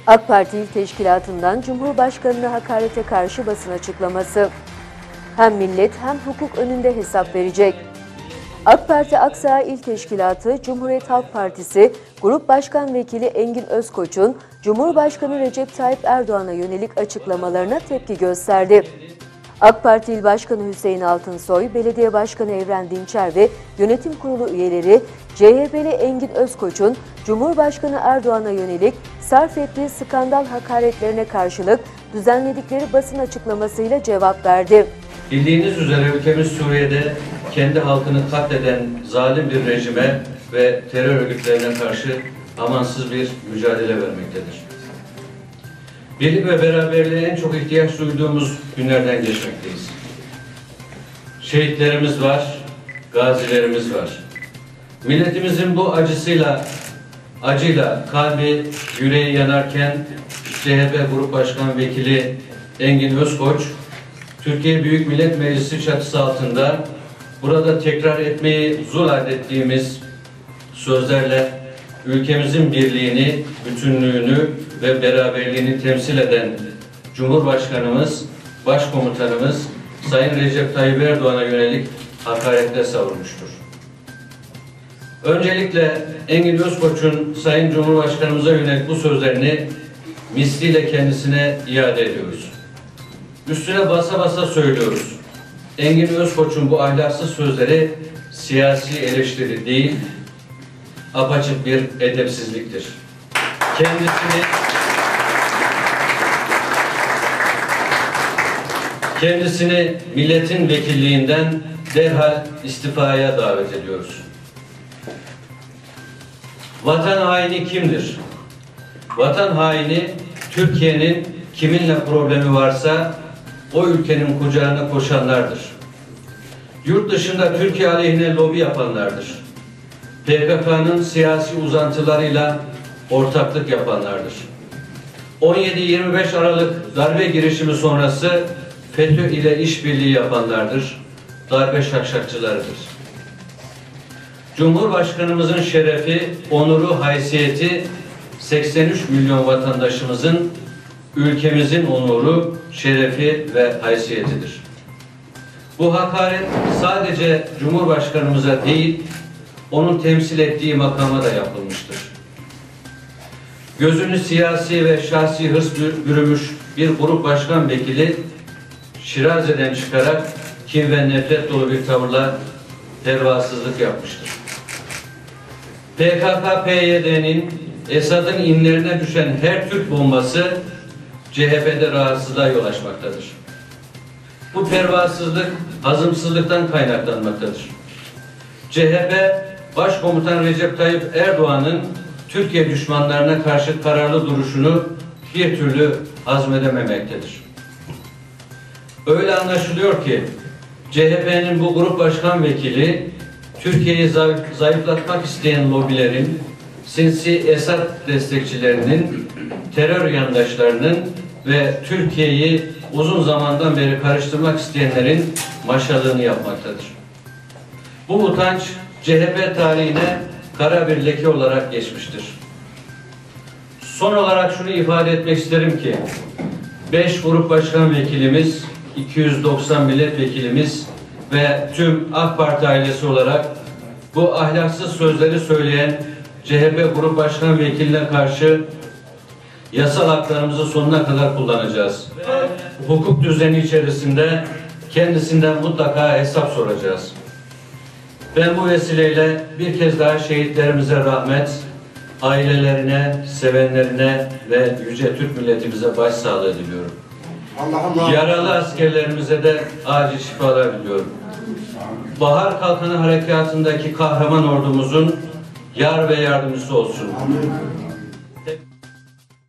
AK Parti İl Teşkilatı'ndan Cumhurbaşkanı'na hakarete karşı basın açıklaması. Hem millet hem hukuk önünde hesap verecek. AK Parti Aksaray İl Teşkilatı, Cumhuriyet Halk Partisi Grup Başkan Vekili Engin Özkoç'un Cumhurbaşkanı Recep Tayyip Erdoğan'a yönelik açıklamalarına tepki gösterdi. AK Parti İl Başkanı Hüseyin Altınsoy, Belediye Başkanı Evren Dinçer ve Yönetim Kurulu üyeleri CHP'li Engin Özkoç'un Cumhurbaşkanı Erdoğan'a yönelik sarf ettiği skandal hakaretlerine karşılık düzenledikleri basın açıklamasıyla cevap verdi. Bildiğiniz üzere ülkemiz Suriye'de kendi halkını katleden zalim bir rejime ve terör örgütlerine karşı amansız bir mücadele vermektedir. Birlik ve beraberliğe en çok ihtiyaç duyduğumuz günlerden geçmekteyiz. Şehitlerimiz var, gazilerimiz var. Milletimizin bu acıyla kalbi, yüreği yanarken CHP Grup Başkan Vekili Engin Özkoç, Türkiye Büyük Millet Meclisi çatısı altında burada tekrar etmeyi zor adettiğimiz sözlerle ülkemizin birliğini, bütünlüğünü ve beraberliğini temsil eden Cumhurbaşkanımız, Başkomutanımız Sayın Recep Tayyip Erdoğan'a yönelik hakaretler savurmuştur. Öncelikle Engin Özkoç'un Sayın Cumhurbaşkanımıza yönelik bu sözlerini misliyle kendisine iade ediyoruz. Üstüne basa basa söylüyoruz. Engin Özkoç'un bu ahlaksız sözleri siyasi eleştiri değil, apaçık bir edepsizliktir. Kendisini milletin vekilliğinden derhal istifaya davet ediyoruz. Vatan haini kimdir? Vatan haini Türkiye'nin kiminle problemi varsa o ülkenin kucağına koşanlardır. Yurt dışında Türkiye aleyhine lobi yapanlardır. PKK'nın siyasi uzantılarıyla ortaklık yapanlardır. 17-25 Aralık darbe girişimi sonrası FETÖ ile işbirliği yapanlardır. Darbe şakşakçılarıdır. Cumhurbaşkanımızın şerefi, onuru, haysiyeti 83 milyon vatandaşımızın, ülkemizin onuru, şerefi ve haysiyetidir. Bu hakaret sadece Cumhurbaşkanımıza değil, onun temsil ettiği makama da yapılmıştır. Gözünü siyasi ve şahsi hırs bürümüş bir grup başkan vekili Şiraze'den çıkarak kin ve nefret dolu bir tavırla pervasızlık yapmıştır. PKK-PYD'nin, Esad'ın inlerine düşen her Türk bombası CHP'de rahatsızlığa yol açmaktadır. Bu pervasızlık hazımsızlıktan kaynaklanmaktadır. CHP Başkomutan Recep Tayyip Erdoğan'ın Türkiye düşmanlarına karşı kararlı duruşunu bir türlü hazmedememektedir. Öyle anlaşılıyor ki CHP'nin bu grup başkan vekili Türkiye'yi zayıflatmak isteyen lobilerin, sinsi Esad destekçilerinin, terör yandaşlarının ve Türkiye'yi uzun zamandan beri karıştırmak isteyenlerin maşalığını yapmaktadır. Bu utanç CHP tarihine kara bir leke olarak geçmiştir. Son olarak şunu ifade etmek isterim ki 5 grup başkan vekilimiz, 290 milletvekilimiz ve tüm AK Parti ailesi olarak bu ahlaksız sözleri söyleyen CHP Grup Başkan Vekiline karşı yasal haklarımızı sonuna kadar kullanacağız. Hukuk düzeni içerisinde kendisinden mutlaka hesap soracağız. Ben bu vesileyle bir kez daha şehitlerimize rahmet, ailelerine, sevenlerine ve yüce Türk milletimize başsağlığı diliyorum. Yaralı askerlerimize de acil şifalar diliyorum. Bahar Kalkanı Harekatı'ndaki kahraman ordumuzun yar ve yardımcısı olsun.